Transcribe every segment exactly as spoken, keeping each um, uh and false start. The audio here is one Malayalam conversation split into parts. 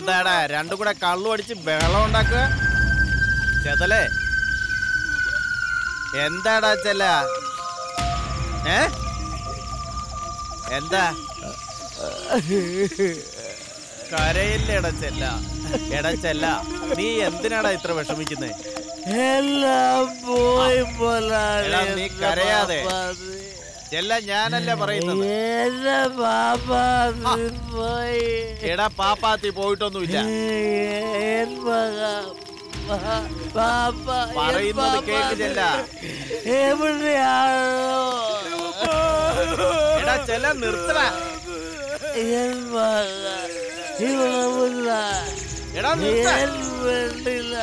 എന്താടാ രണ്ടും കൂടെ കള്ളു അടിച്ച് ബഹളം ഉണ്ടാക്കുക? ചെതലേ എന്താടാ ചെല്ല? ഏ എന്താ കരയില്ലേടാ ചെല്ല? എടാ ചെല്ല, നീ എന്തിനാടാ ഇത്ര വിഷമിക്കുന്നേ? എല്ലാം പോയി എടാ നീ കരയാതെ ചെല്ല, ഞാനല്ല പറയുന്നത്. എടാ പാപ്പാത്തി പോയിട്ടൊന്നുമില്ല. പറയുന്നത് കേക്ക് ചെല്ല. എവിടെയാണോ? എടാ ചെല്ല നിർത്തട. എടാ വേണ്ടില്ല,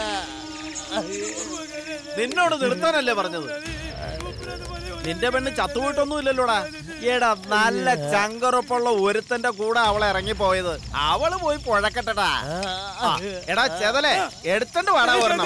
നിന്നോട് നിർത്താനല്ലേ പറഞ്ഞത്? നിന്റെ പെണ്ണ് ചത്തുപോയിട്ടൊന്നും ഇല്ലല്ലോടാ. എടാ നല്ല ചങ്കറുപ്പുള്ള ഒരുത്തന്റെ കൂടെ അവളെ ഇറങ്ങിപ്പോയത്. അവള് പോയി പുഴക്കട്ടടാ. എടാ ചെതലേ എടുത്തണ്ട് വാടാ ഒരെണ്ണം.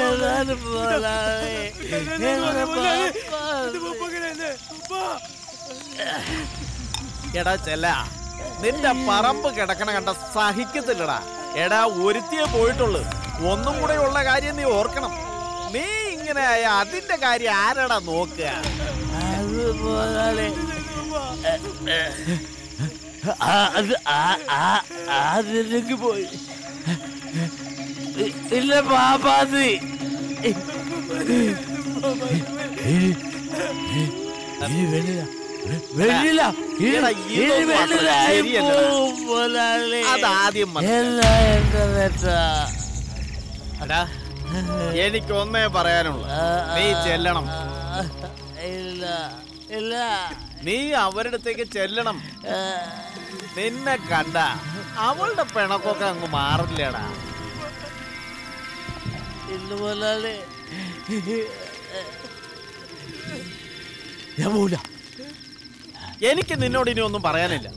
എടാ ചെല്ല, നിന്റെ പറമ്പ് കിടക്കണ കണ്ട സഹിക്കത്തില്ലടാ. എടാ ഒരുത്തിയെ പോയിട്ടുള്ളു. ഒന്നും കൂടെ ഉള്ള കാര്യം നീ ഓർക്കണം. നീ ഇങ്ങനെ ആയ അതിന്റെ കാര്യം ആരാടാ നോക്കുക? പോയി ഇല്ല പാപ്പാത്തി. അതാദ്യം എനിക്കൊന്നേ പറയാനുള്ളൂ, നീ ചെല്ലണം. ഇല്ല ഇല്ല, നീ അവരുടെ അടുത്തേക്ക് ചെല്ലണം. നിന്നെ കണ്ട അവളുടെ പിണക്കൊക്കെ അങ്ങ് മാറില്ലടാ. ഇല്ല മുതലാളി, ഞാൻ പോവില്ല. എനിക്ക് നിന്നോട് ഇനി ഒന്നും പറയാനില്ല.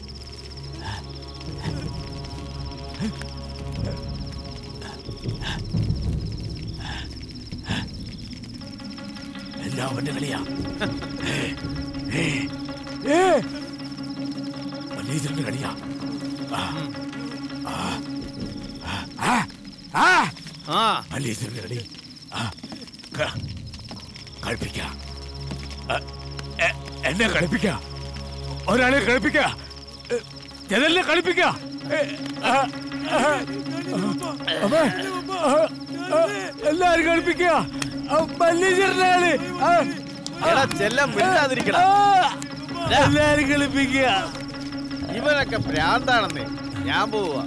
എല്ലാം അവന്റെ കളിയാ. മല്ലീശ്വരന്റെ കളിയാ. മല്ലീശ്വരന്റെ കളി കളിപ്പിക്ക, എന്നെ കളിപ്പിക്ക, ഒരാളെ കളിപ്പിക്ക, ചെതലിനെ കളിപ്പിക്ക. എല്ലാരും കളിപ്പിക്ക. എല്ലാരും കളിപ്പിക്കുക. ഇവനൊക്കെ ഭ്രാന്താണെന്നേ. ഞാൻ പോവാ.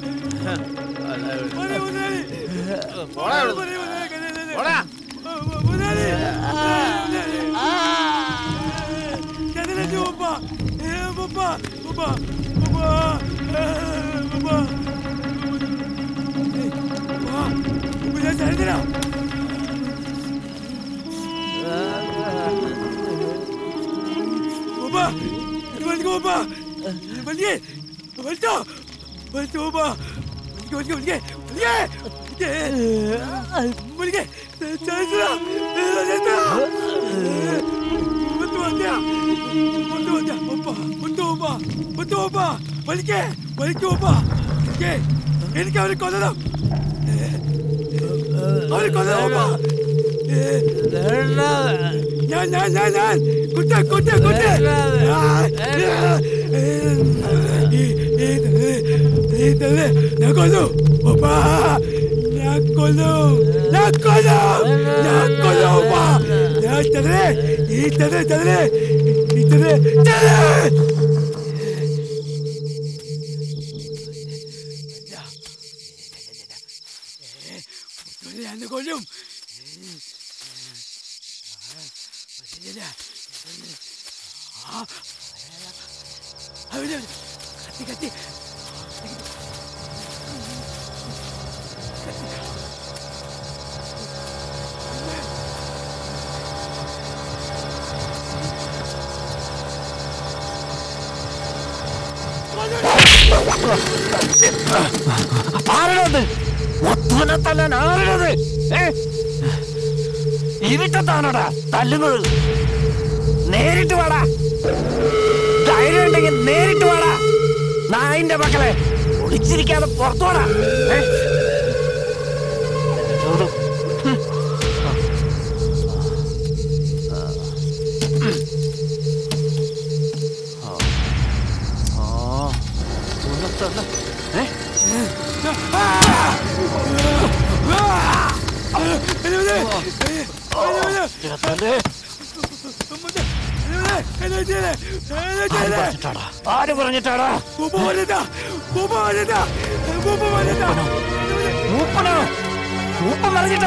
എനിക്ക് അവരെ കൊല്ലണം, അവരെ കൊല്ലണം. ഞാൻ ഞാൻ ഞാൻ ഞാൻ കുറ്റ കുറ്റ കുറ്റ ഞാൻ കൊല്ലു, ഞാൻ കൊല്ലു, ഞാൻ കൊല്ലു, ഞാൻ കൊല്ലു. ഞാൻ ചതറേ, ഈ ചതറേ ചതറേ, ഈ ചതറേ ചതറേ. ഞാൻ കൊല്ലും. കത്തി കത്തി ആരണത് ഒത്തുവിനെ തല്ലാൻ ആരണത്? ഇരുട്ടത്താണോടാ തല്ലുന്നത്? നേരിട്ട് വാടാ, ധൈര്യം ഉണ്ടെങ്കിൽ നേരിട്ട് വാടാ. നായിന്റെ മക്കളെ ഒളിച്ചിരിക്കാതെ പുറത്തോടാ. ആര് പറഞ്ഞിട്ടാടാ? മൂപ്പനോ? മൂപ്പൻ പറഞ്ഞിട്ടോ?